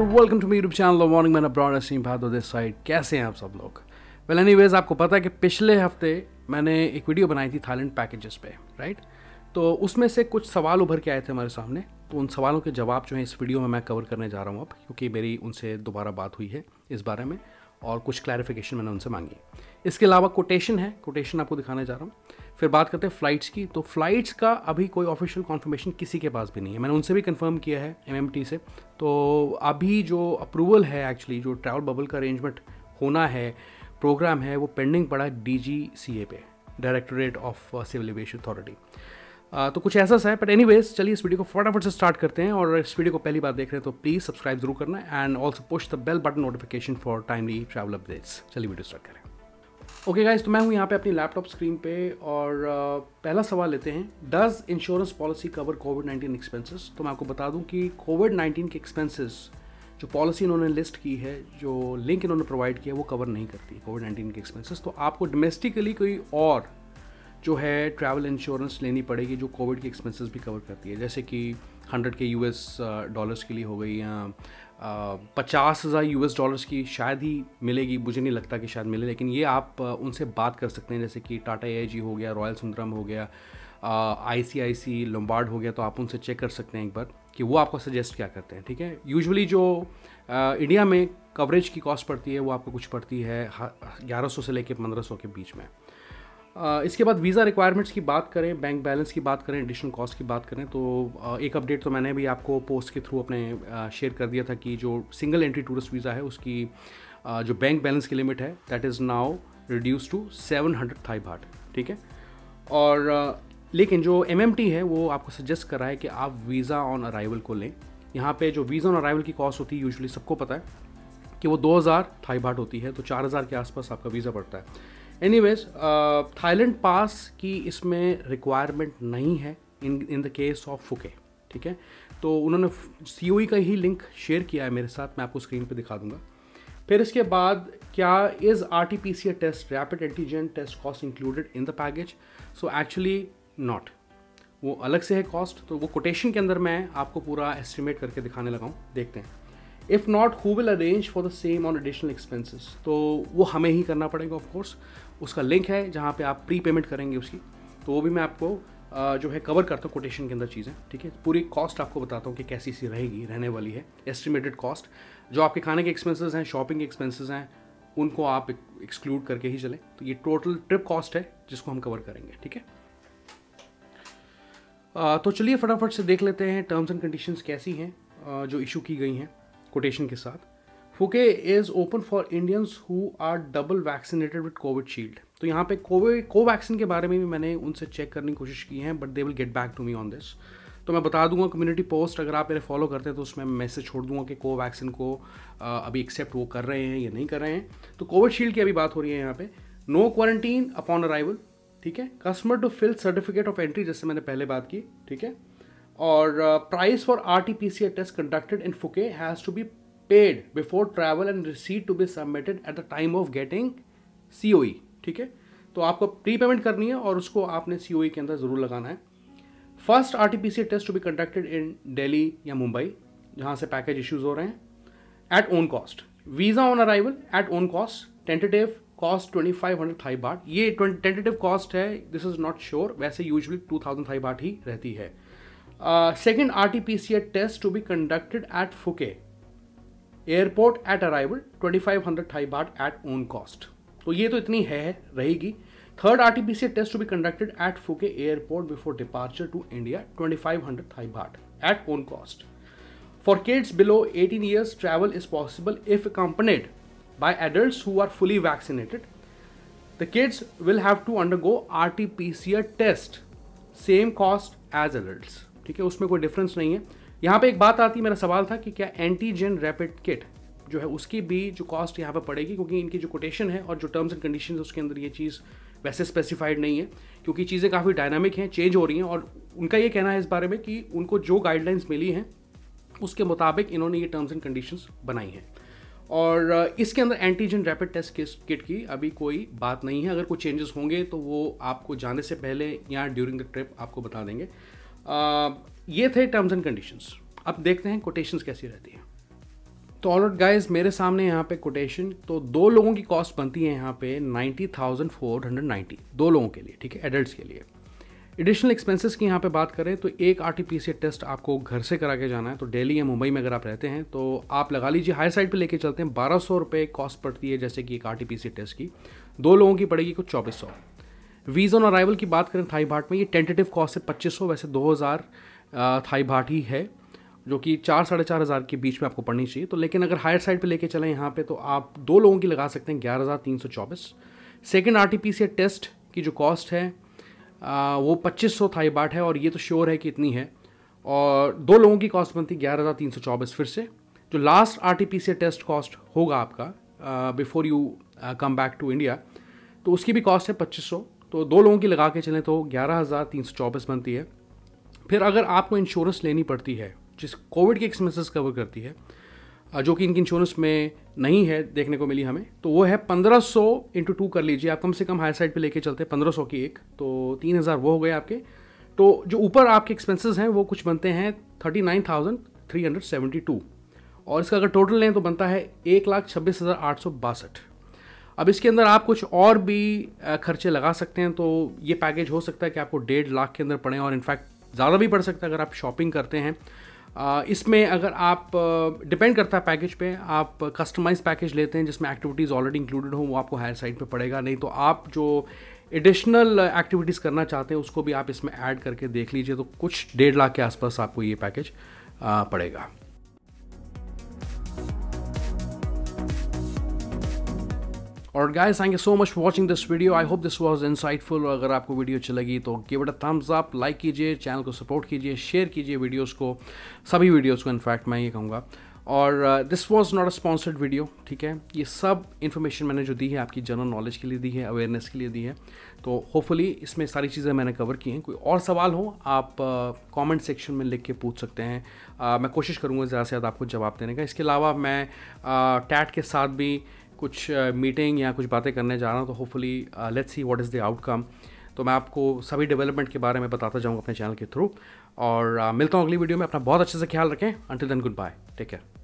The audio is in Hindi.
Welcome to my YouTube channel morning man abroad Aseem भादो दिस साइड। कैसे हैं आप सब लोग? वेल एनीवेज, आपको पता है कि पिछले हफ्ते मैंने एक वीडियो बनाई थी थाईलैंड पैकेजेस पे, राइट? तो उसमें से कुछ सवाल उभर के आए थे हमारे सामने, तो उन सवालों के जवाब जो हैं इस वीडियो में मैं कवर करने जा रहा हूँ अब, क्योंकि मेरी उनसे दोबारा बात हुई है इस बारे में और कुछ क्लैरिफिकेशन मैंने उनसे मांगी। इसके अलावा कोटेशन है, कोटेशन आपको दिखाने जा रहा हूँ। फिर बात करते हैं फ़्लाइट्स की। तो फ़्लाइट्स का अभी कोई ऑफिशियल कॉन्फर्मेशन किसी के पास भी नहीं है, मैंने उनसे भी कंफर्म किया है एमएमटी से। तो अभी जो अप्रूवल है, एक्चुअली जो ट्रैवल बबल का अरेंजमेंट होना है, प्रोग्राम है, वो पेंडिंग पड़ा है DGCA पे, directorate of civil aviation authority. तो कुछ ऐसा है। बट एनीवेज, चलिए इस वीडियो को फटाफट से स्टार्ट करते हैं। और इस वीडियो को पहली बार देख रहे हैं तो प्लीज़ सब्सक्राइब जरूर करना and also push the bell button notification for timely travel updates. चलिए वीडियो स्टार्ट करें। ओके गाइस, तो मैं हूँ यहाँ पे अपनी लैपटॉप स्क्रीन पे और पहला सवाल लेते हैं, डज इंश्योरेंस पॉलिसी कवर कोविड-19 एक्सपेंसेस? तो मैं आपको बता दूँ कि कोविड-19 के एक्सपेंसेस जो पॉलिसी इन्होंने लिस्ट की है, जो लिंक इन्होंने प्रोवाइड किया, वो कवर नहीं करती कोविड-19 के एक्सपेंसेस। तो आपको डोमेस्टिकली कोई और जो है ट्रैवल इंश्योरेंस लेनी पड़ेगी जो कोविड के एक्सपेंसेस भी कवर करती है, जैसे कि 100 के US डॉलर्स के लिए हो गई, या 50,000 US डॉलर्स की शायद ही मिलेगी, मुझे नहीं लगता कि शायद मिले, लेकिन ये आप उनसे बात कर सकते हैं। जैसे कि टाटा AIG हो गया, रॉयल सुंदरम हो गया, ICICI लोम्बार्ड हो गया, तो आप उनसे चेक कर सकते हैं एक बार कि वो आपको सजेस्ट क्या करते हैं, ठीक है? यूजुअली जो इंडिया में कवरेज की कॉस्ट पड़ती है वो आपको कुछ पड़ती है 1100 से लेकर 1500 के बीच में। इसके बाद वीज़ा रिक्वायरमेंट्स की बात करें, बैंक बैलेंस की बात करें, एडिशनल कॉस्ट की बात करें, तो एक अपडेट तो मैंने भी आपको पोस्ट के थ्रू अपने शेयर कर दिया था कि जो सिंगल एंट्री टूरिस्ट वीज़ा है उसकी जो बैंक बैलेंस की लिमिट है that is now reduce to 700 Thai baht, ठीक है? और लेकिन जो MMT है वो आपको सजेस्ट कर रहा है कि आप वीज़ा ऑन अराइवल को लें। यहाँ पे जो वीज़ा ऑन अराइवल की कॉस्ट होती है, यूजुअली सबको पता है कि वो 2000 थाई बाट होती है, तो 4000 के आसपास आपका वीज़ा पड़ता है। एनीवेज, थाईलैंड पास की इसमें रिक्वायरमेंट नहीं है in the case of Phuket, ठीक है? तो उन्होंने COE का ही लिंक शेयर किया है मेरे साथ, मैं आपको स्क्रीन पे दिखा दूंगा। फिर इसके बाद, क्या is RT-PCR test, rapid antigen test cost included in the package? So actually not, वो अलग से है कॉस्ट। तो वो कोटेशन के अंदर मैं आपको पूरा एस्टिमेट करके दिखाने लगा हूँ, देखते हैं। If not, who will arrange for the same on additional expenses? तो वो हमें ही करना पड़ेगा ऑफ कोर्स। उसका लिंक है जहाँ पे आप प्री पेमेंट करेंगे उसकी, तो वो भी मैं आपको जो है कवर करता हूँ कोटेशन के अंदर चीज़ें, ठीक है? पूरी कॉस्ट आपको बताता हूँ कि कैसी सी रहेगी, रहने वाली है, एस्टिमेटेड कॉस्ट। जो आपके खाने के एक्सपेंसेस हैं, शॉपिंग के एक्सपेंसेस हैं, उनको आप एक्सक्लूड करके ही चलें। तो ये टोटल ट्रिप कॉस्ट है जिसको हम कवर करेंगे, ठीक है? तो चलिए फटाफट से देख लेते हैं टर्म्स एंड कंडीशंस कैसी हैं जो इशू की गई हैं कोटेशन के साथ। Phuket is open for Indians who are double vaccinated with Covishield. तो यहाँ पे कोवैक्सीन के बारे में भी मैंने उनसे चेक करने की कोशिश की है, but they will get back to me on this. तो मैं बता दूंगा कम्युनिटी पोस्ट, अगर आप मेरे फॉलो करते हैं तो उसमें मैं मैसेज छोड़ दूंगा कि कोवैक्सीन को अभी एक्सेप्ट वो कर रहे हैं या नहीं कर रहे हैं। तो कोविशील्ड की अभी बात हो रही है यहाँ पे। नो क्वारंटीन अपॉन अराइवल, ठीक है? Customer to fill certificate of entry, जैसे मैंने पहले बात की, ठीक है? और price for RT-PCR test conducted in Phuket has to be paid before travel and receipt to be submitted at the time of getting COE, ठीक है? तो आपको प्री पेमेंट करनी है और उसको आपने COE के अंदर ज़रूर लगाना है। First RT-PCR test to be conducted in Delhi या मुंबई, जहाँ से पैकेज इश्यूज हो रहे हैं, at own cost. Visa on arrival at own cost, tentative cost 2500 Thai baht. ये टेंटेटिव कॉस्ट है, दिस इज़ नॉट श्योर, वैसे यूजुअली 2000 थाई बाट ही रहती है। Second RT-PCR test to be conducted at Phuket airport at arrival, 2500 Thai baht at own cost. तो ये तो इतनी है रहेगी। Third RT-PCR test to be conducted at Phuket airport before departure to India, 2500 Thai baht at own cost. For kids below 18 years, travel is possible if accompanied by adults who are fully vaccinated. The kids will have to undergo RT-PCR test, same cost as adults, ठीक है? उसमें कोई डिफरेंस नहीं है। यहाँ पे एक बात आती, मेरा सवाल था कि क्या एंटीजन रैपिड किट जो है उसकी भी जो कॉस्ट यहाँ पे पड़ेगी, क्योंकि इनकी जो कोटेशन है और जो टर्म्स एंड कंडीशंस है उसके अंदर ये चीज़ वैसे स्पेसिफाइड नहीं है, क्योंकि चीज़ें काफ़ी डायनामिक हैं, चेंज हो रही हैं। और उनका ये कहना है इस बारे में कि उनको जो गाइडलाइंस मिली हैं उसके मुताबिक इन्होंने ये टर्म्स एंड कंडीशंस बनाई हैं। और इसके अंदर एंटीजन रैपिड टेस्ट किट की अभी कोई बात नहीं है। अगर कोई चेंजेस होंगे तो वो आपको जाने से पहले या ड्यूरिंग द ट्रिप आपको बता देंगे। ये थे टर्म्स एंड कंडीशंस। अब देखते हैं कोटेशंस कैसी रहती हैं। तो ऑलराइट गाइस, मेरे सामने यहाँ पे कोटेशन, तो 2 लोगों की कॉस्ट बनती है यहाँ पे 90,490, 2 लोगों के लिए, ठीक है, एडल्ट्स के लिए। एडिशनल एक्सपेंसेस की यहाँ पे बात करें तो एक RT-PCR टेस्ट आपको घर से करा के जाना है, तो दिल्ली या मुंबई में अगर आप रहते हैं तो आप लगा लीजिए हाई साइड पे लेके चलते हैं 1200 रुपये कॉस्ट पड़ती है, जैसे कि एक RT-PCR टेस्ट की 2 लोगों की पड़ेगी कुछ 2400। वीज़ा ऑन अराइवल की बात करें थाई बाट में, ये टेंटेटिव कॉस्ट है 2500, वैसे 2000 थाई बाट ही है, जो कि 4-4.5 के बीच में आपको पड़नी चाहिए। तो लेकिन अगर हायर साइड पे लेके चलें यहाँ पे तो आप 2 लोगों की लगा सकते हैं 11,324। सेकेंड RT-PCR टेस्ट की जो कॉस्ट है वो 2500 थाई बाट है, और ये तो श्योर है कि इतनी है, और 2 लोगों की कॉस्ट बनती 11,324। फिर से जो लास्ट RT-PCR टेस्ट कॉस्ट होगा आपका before you come back to India, तो उसकी भी कॉस्ट है 2500, तो 2 लोगों की लगा के चलें तो 11,324 बनती है। फिर अगर आपको इंश्योरेंस लेनी पड़ती है जिस कोविड के एक्सपेंसेस कवर करती है, जो कि इनकी इंश्योरेंस में नहीं है देखने को मिली हमें, तो वो है 1500 × 2 कर लीजिए आप, कम से कम हाई साइड पे लेके चलते हैं 1500 की एक, तो 3000 वो हो गए आपके। तो जो ऊपर आपके एक्सपेंसेस हैं वो कुछ बनते हैं 39,372, और इसका अगर टोटल लें तो बनता है 1,26,862। अब इसके अंदर आप कुछ और भी खर्चे लगा सकते हैं, तो ये पैकेज हो सकता है कि आपको 1.5 लाख के अंदर पड़े, और इनफैक्ट ज़्यादा भी पड़ सकता है अगर आप शॉपिंग करते हैं। इसमें अगर आप डिपेंड करता है पैकेज पे, आप कस्टमाइज पैकेज लेते हैं जिसमें एक्टिविटीज़ ऑलरेडी इंक्लूडेड हो, वो आपको हायर साइड पे पड़ेगा। नहीं तो आप जो एडिशनल एक्टिविटीज़ करना चाहते हैं उसको भी आप इसमें ऐड करके देख लीजिए, तो कुछ 1.5 लाख के आसपास आपको ये पैकेज पड़ेगा। और guys, thank you so much for watching this video. I hope this was insightful. और अगर आपको वीडियो अच्छी लगी तो give it a thumbs up, like कीजिए, चैनल को सपोर्ट कीजिए, शेयर कीजिए वीडियोस को, सभी वीडियोस को इनफैक्ट मैं ये कहूँगा। और this was not a sponsored video, ठीक है, ये सब इन्फॉर्मेशन मैंने जो दी है आपकी जनरल नॉलेज के लिए दी है, अवेयरनेस के लिए दी है। तो होपफुली इसमें सारी चीज़ें मैंने कवर की हैं। कोई और सवाल हो आप कमेंट सेक्शन में लिख के पूछ सकते हैं, मैं कोशिश करूँगा ज़्यादा से ज़्यादा आपको जवाब देने का। इसके अलावा मैं टैट के साथ भी कुछ मीटिंग या कुछ बातें करने जा रहा हूँ, तो hopefully let's see what is the outcome. तो मैं आपको सभी डेवलपमेंट के बारे में बताता जाऊँगा अपने चैनल के थ्रू। और मिलता हूँ अगली वीडियो में। अपना बहुत अच्छे से ख्याल रखें। Until then, goodbye, take care.